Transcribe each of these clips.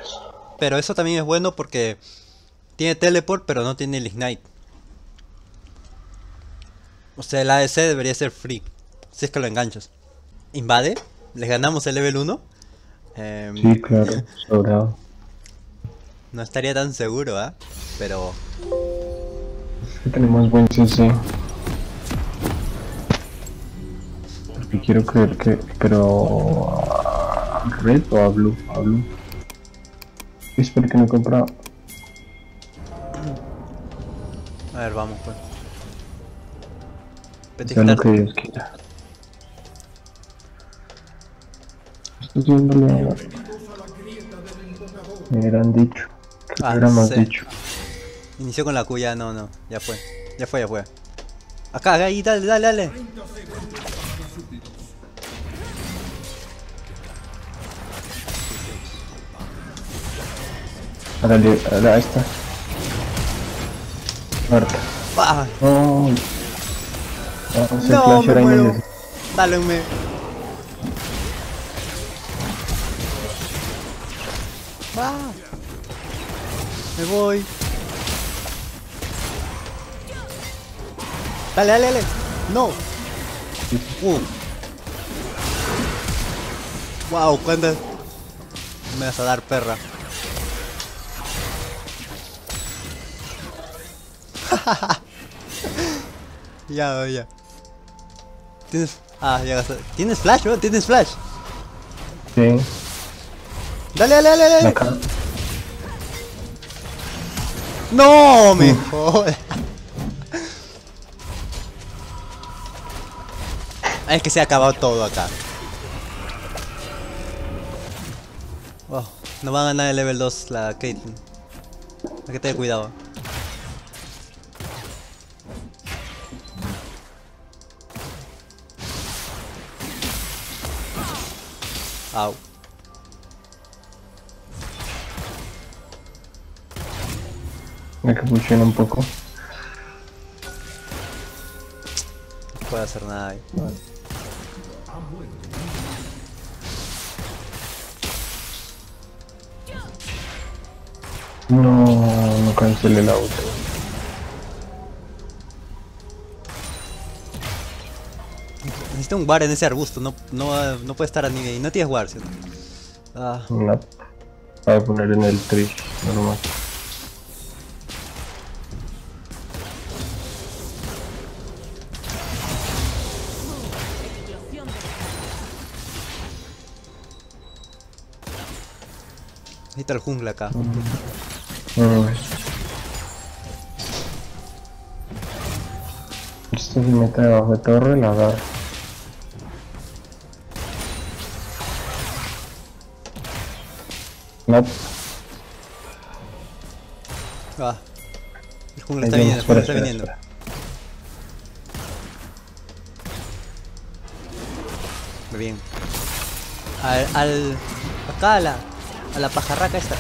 Pero eso también es bueno porque tiene teleport, pero no tiene el ignite. O sea, el ADC debería ser free, si es que lo enganchas. Invade, les ganamos el level 1. Sí, claro, sobrado. No estaría tan seguro, ¿ah? Pero Es que tenemos buen CC. Porque quiero creer que... Pero... ¿A Red o a Blue? A Blue. Espero que no he comprado. a ver, vamos pues. Sea lo Petrificar. que Dios quiera. Estoy yéndole a... Me hubieran dicho. ¿Qué Ah, hubiéramos sí. dicho? Inició con la Q, ya no, no. Ya fue. Ya fue, ya fue. Acá, ahí, dale, dale, dale. Dale, ahí está. Muerta. ¡Pah! No. Vamos a No, flash me ahora y muero. necesito. Dale, me. ¡Ah! Me voy. Dale, dale, dale. No. Wow, ¿cuántas me vas a dar, perra? Ya, ya. Tienes. Ah, ya gasté. ¿Tienes flash, bro? ¿Tienes flash? Sí. Dale, dale, dale, dale. Acá. No, me jodas. Es que se ha acabado todo acá. Oh, no va a ganar el level 2 la Caitlyn. Hay que tener cuidado. Au. Me capuchino un poco. No puede hacer nada ahí. No, no cancelé la auto. Necesito un guard en ese arbusto. No, no, no puede estar a nivel. Y no tienes guard, ¿cierto? Ah, No. Voy a poner en el trish, normal. necesito el jungla acá. Esto se mete debajo de torre, la agarro. No, Ah, el jungla ahí está viene, viniendo, el jungla espera, está espera, viniendo. espera. Muy bien. Acá a la pajarraca esta.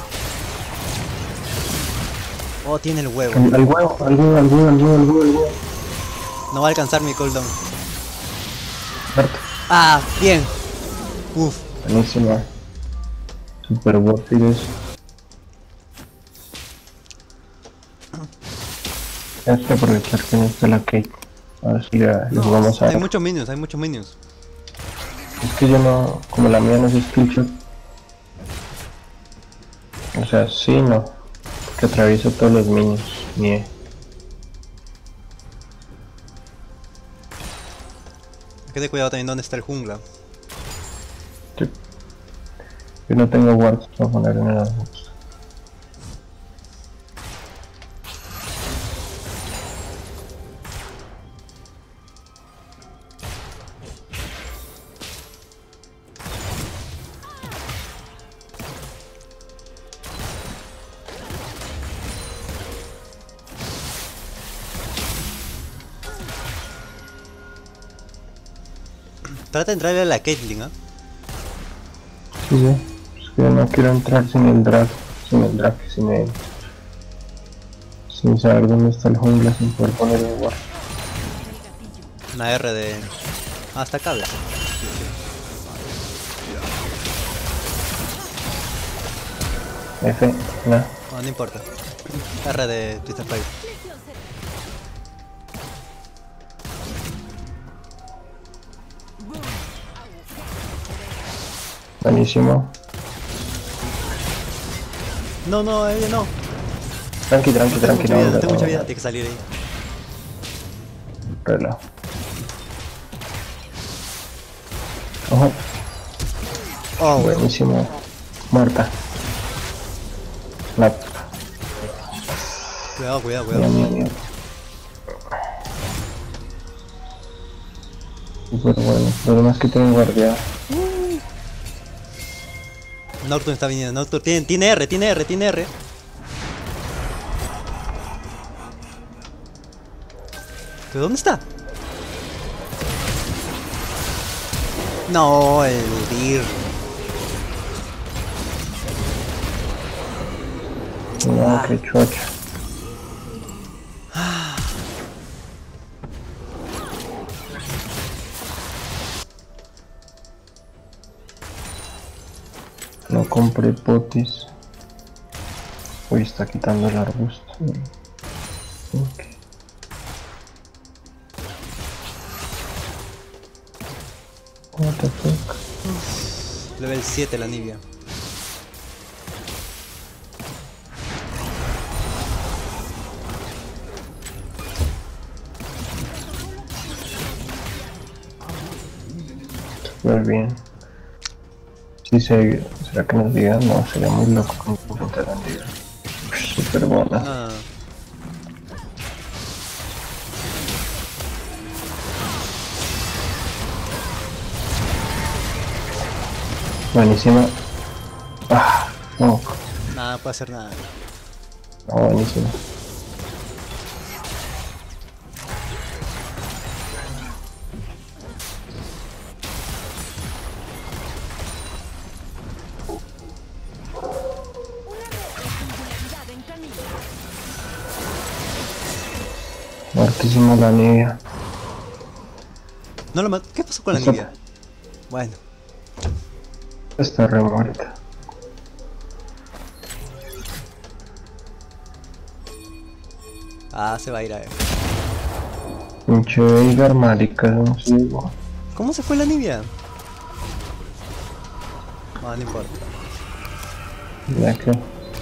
Oh, tiene el huevo. Al huevo, al huevo, al huevo, al huevo, al huevo, al huevo. No va a alcanzar mi cooldown. Muerto. Ah, bien. Uf. Buenísima. Super worth it eso. Hay que aprovechar que no está la Kate. A ver si le No, vamos a hay dar. muchos minions, hay muchos minions. Es que yo no, como la mía no es skillshot. O sea, sí, no. Que atravieso todos los minions. Nie. Hay que tener cuidado también dónde está el jungla. Yo no tengo wards para poner en el arbusto. Trata de entrarle a la Caitlyn, ¿ah? Sí, sí. Es que no quiero entrar sin el drag. Sin el drag, sin saber dónde está el jungla, sin poder poner un ward. Una R de... Ah, hasta acá habla. F, no. No, no importa. R de Twister Fire. Buenísimo. No, no, no. Tranqui, tranqui, tranqui. No tengo mucha vida, tiene que salir ahí. Reloj. Ojo. Oh, bueno. Buenísimo. Muerta. La... Cuidado, cuidado, Mira, cuidado. mira, mira. Súper bueno. Lo demás que tienen guardia. Nocturne está viniendo, Nocturne tiene R, tiene R, tiene R. ¿De dónde está? No, el Dir. No, qué chocha. No compré potis. Uy, está quitando el arbusto. Ok. What the fuck? Level 7 la Nibia. Súper bien. Sí, ¿será que nos digan? No, sería muy loco con completar la liga. Súper buena. No. Buenísima. Ah, no. Nada, no puede hacer nada. No, buenísima. Muertísima la Nibia. No lo mato. ¿Qué pasó con la Eso- Nibia? Bueno. Está re muerta. Ah, se va a ir a ver. Pinche Veigar, marica, no sé. ¿Cómo se fue la Nibia? No, no importa. Ya que.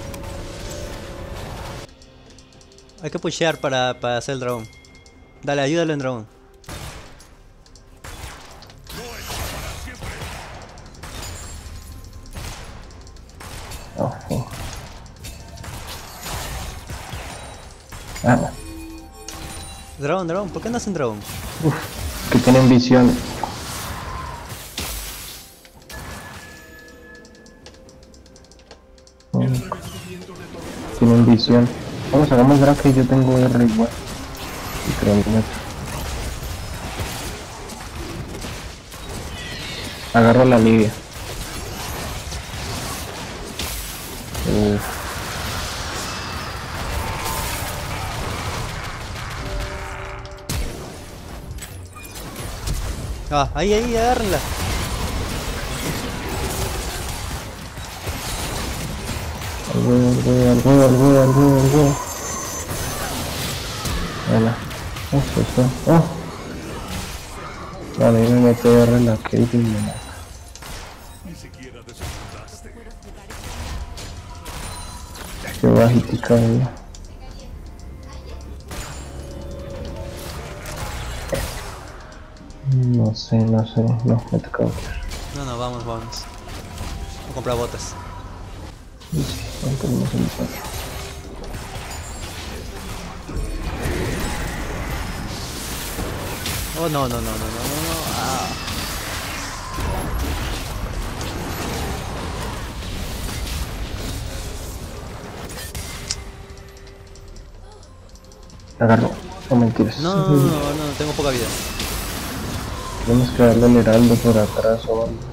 Hay que pushear para hacer el dragón. Dale, ayúdalo en dragón. Oh, sí. Ah, Dragón, dragón, ¿por qué no hacen dragón? que tienen visión. Tienen visión. Vamos, hagamos drag que yo tengo R igual. Y creo que me... Agarro la Nibia. Uf. Ah, ahí, agárrenla. Algo. Bueno. Eso. Oh. Vale, me mete R en la Kate y me mata. Qué bajitica, No sé, no, me toca otro. No, vamos. Voy a comprar botas. No tenemos un empate. Oh, no. Ah. Agarro. No mentiras. No, tengo poca vida. Tenemos que darle el heraldo por atrás o algo.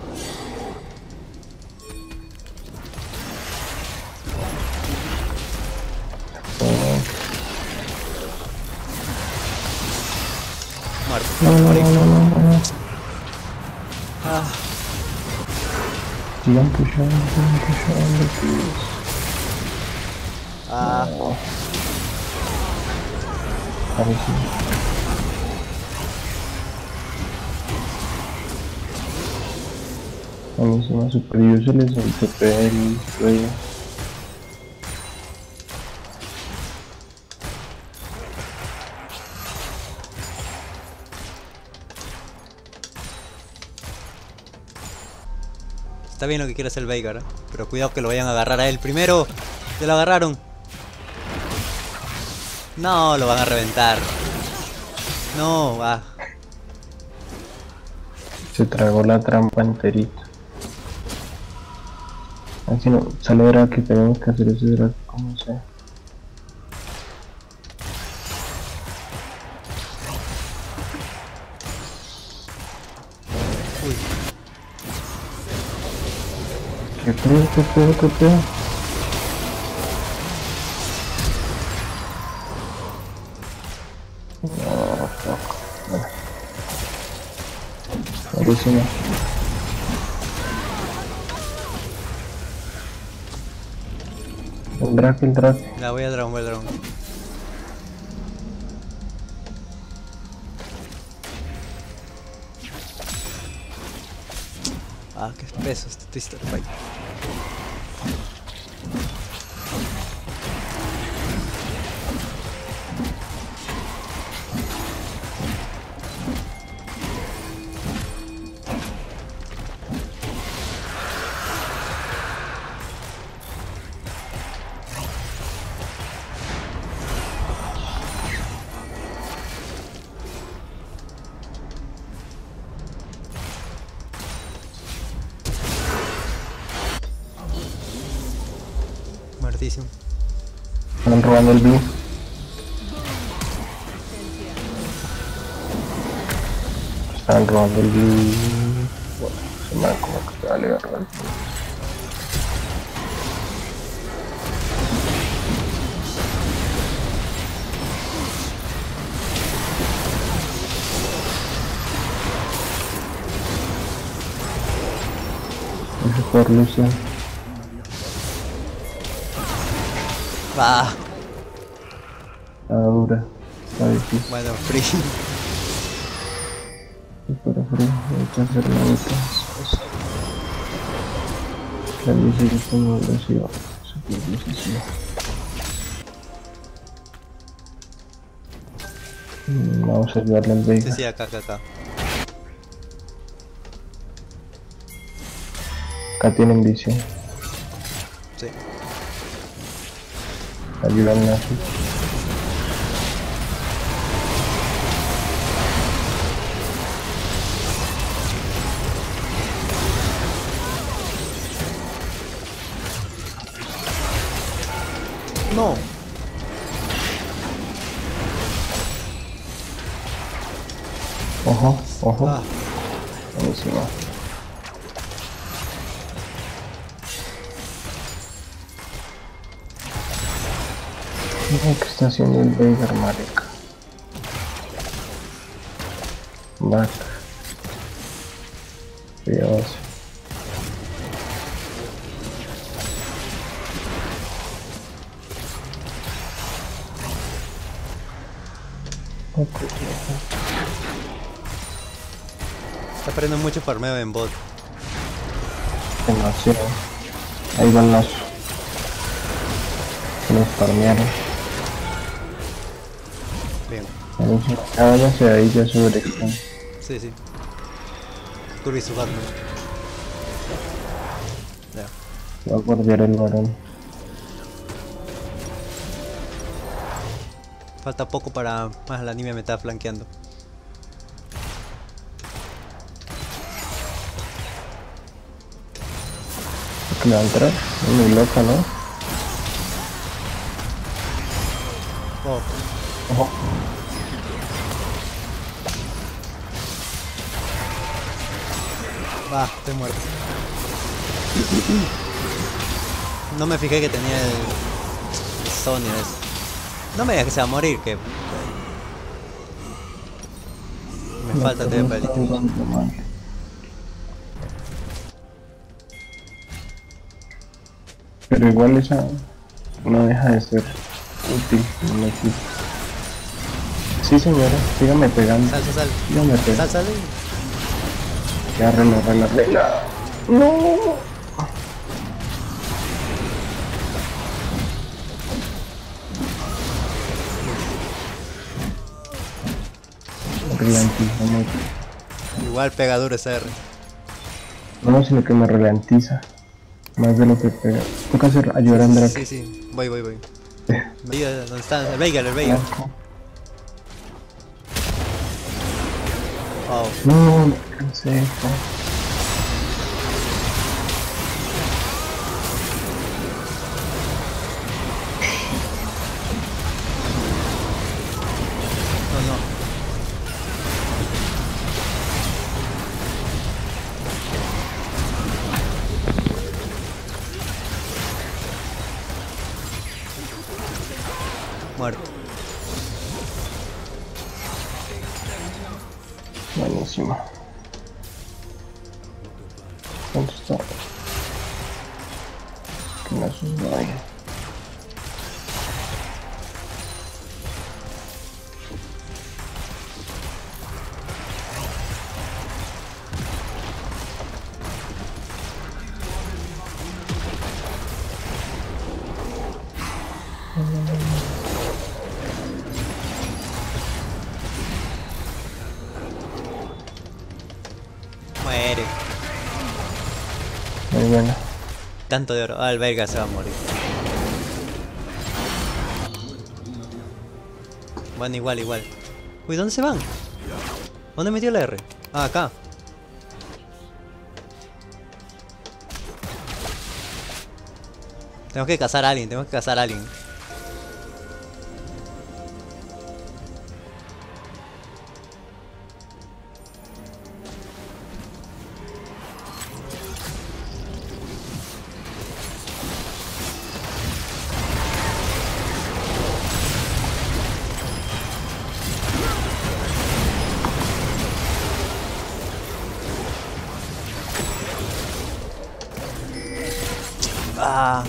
Muerto. No. Ah, Sigan pushando, please. Ah, No. Parece. A mí se me super useless el TP el Rey. está bien lo que quiere hacer el Veigar, ¿eh? Pero cuidado que lo vayan a agarrar a él primero. Ya lo agarraron. No, lo van a reventar. No, va. Se tragó la trampa enterita. Así no, solo era que tenemos que hacer ese drag como sea. Uy, ¿Qué pedo, qué pedo, qué pedo? No, fuck. Bueno, buenísimo. El drag, el drag. ya voy a Dragon, voy a Dragon. Ah, qué espeso este Twister Fight. Muertísimo. Están robando el blue. Están robando el blue. Bueno, se me da como que te vale agarrar. Ese por Lucian. Va. Está dura. Está difícil. Bueno, free. Para frío, hay que hacer la mitad. La bici es como agresiva. Super decisiva. Vamos a ayudarle al Sí, Veigar. sí, acá, acá, acá. Acá tienen bici. Sí. Ayúdenme así. No. Ojo, ojo. Ah, Buenísimo. Mira qué está haciendo el Veigar, marica. Back. Dios. está perdiendo mucho farmeo en bot. Demasiado. Ahí van los farmearon. Bien. Váyase de ahí ya sobre extremo. Sí, sí. Kirby su Batman. Ya. Va a guardiar el varón. Falta poco para más la anime me está flanqueando. ¿Qué le va a entrar? Es muy loca, ¿no? Oh, Ojo. va, estoy muerto. No me fijé que tenía el Sony ese. No me digas que se va a morir, que me falta No, tiempo no está para el jugando mal. Pero igual esa no deja de ser útil en el equipo. Sí señora, sígame pegando. Sal. Sígame pegando. Sal. Ya rela. No. Ralentiza mucho. Igual pega duro ese R. No, sino que me ralentiza. Más de lo que pega. Toca hacer ayudar a Andrés. Sí. Voy. Me ayuda, ¿dónde está? El Veigar. Oh. No, me cansé. No. Muerto. Buenísimo. ¿Cuánto está? Que me asusta ahí. Muere. Muy bueno. Tanto de oro. Ah, el Veigar se va a morir. Bueno, igual. Uy, ¿dónde se van? ¿Dónde metió la R? Ah, acá. Tengo que cazar a alguien. Ah,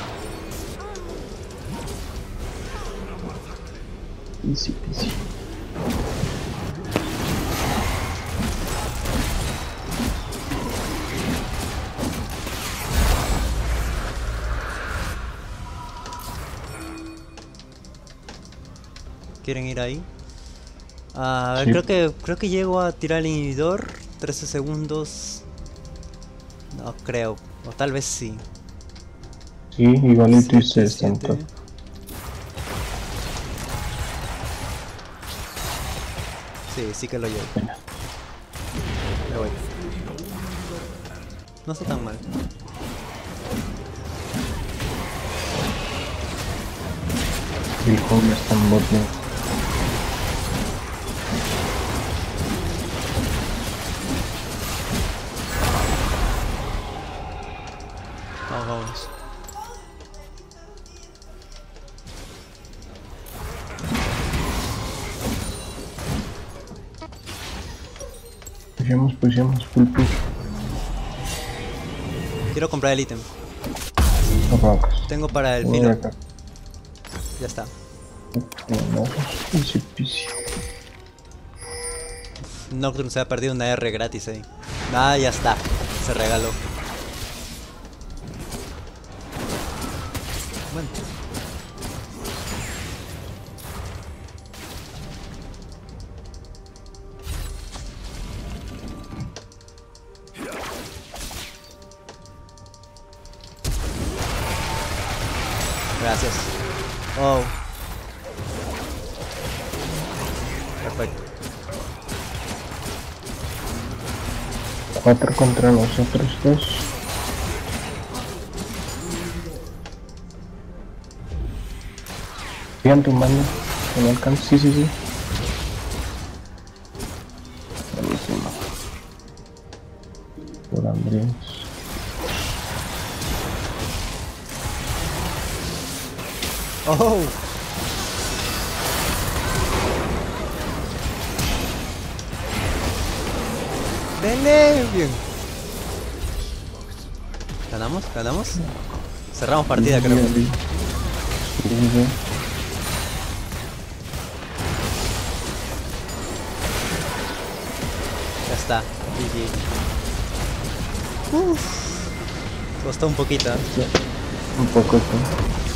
Easy peasy. ¿quieren ir ahí? A ver, Sí. creo que llego a tirar el inhibidor. 13 segundos. No creo. O tal vez sí. Sí, igualito y 7, 60. 7. Sí que lo llevo. Me voy. No está tan mal. El home está en bot lane. Vamos. Pushemos, full push. Quiero comprar el ítem. Arrancas. Tengo para el Voy filo. acá. Ya está. Easy peasy. Nocturne se ha perdido una R gratis ahí. Ah, ya está. Se regaló. Bueno. Gracias. Oh. Perfecto. 4 contra nosotros 2. Sigan tumbando. Que no alcanza. Sí. Buenísimo. Por Andrés. Oh. Denle. Bien. ¿Ganamos? ¿Ganamos? Cerramos partida, creo. Sí, sí, sí. Ya está. GG. Costó un poquito. Sí, un poco sí.